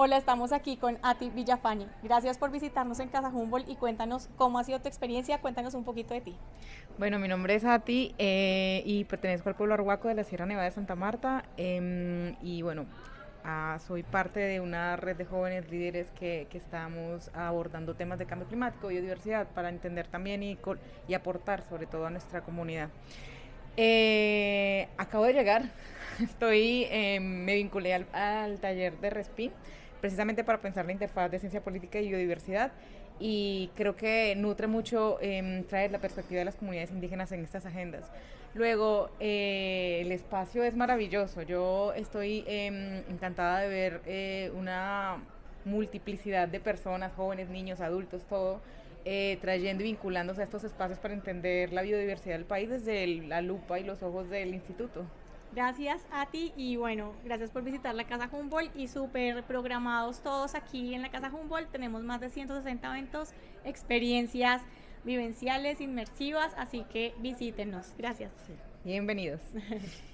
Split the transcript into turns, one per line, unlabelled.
Hola, estamos aquí con Ati Villafani. Gracias por visitarnos en Casa Humboldt y cuéntanos cómo ha sido tu experiencia, cuéntanos un poquito de ti.
Bueno, mi nombre es Ati y pertenezco al pueblo arhuaco de la Sierra Nevada de Santa Marta. Y bueno, soy parte de una red de jóvenes líderes que estamos abordando temas de cambio climático, biodiversidad, para entender también y aportar sobre todo a nuestra comunidad. Acabo de llegar, me vinculé al taller de Respin, precisamente para pensar la interfaz de ciencia política y biodiversidad, y creo que nutre mucho traer la perspectiva de las comunidades indígenas en estas agendas. Luego, el espacio es maravilloso, yo estoy encantada de ver una multiplicidad de personas, jóvenes, niños, adultos, todo, trayendo y vinculándose a estos espacios para entender la biodiversidad del país desde la lupa y los ojos del instituto.
Gracias, Ati, y bueno, gracias por visitar la Casa Humboldt y súper programados todos aquí en la Casa Humboldt. Tenemos más de 160 eventos, experiencias vivenciales, inmersivas, así que visítenos. Gracias.
Sí. Bienvenidos.